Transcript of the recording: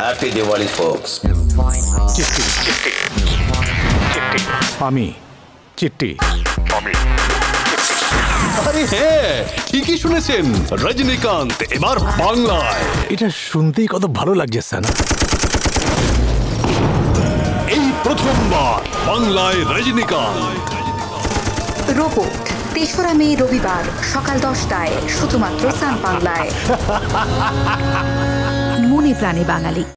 Happy Diwali, folks. আমি চিট্টি। আরে হ্যাঁ, ঠিকই শুনেছেন, রজনীকান্ত এবার বাংলায়। এটা শুনতেই কত ভালো লাগছে স্যার। এই প্রথমবার বাংলায় রজনীকান্ত। রোবট ৩রা মে রবিবার সকাল 10টায় শুধুমাত্র সান বাংলায়। মনে প্রাণে বাঙালি।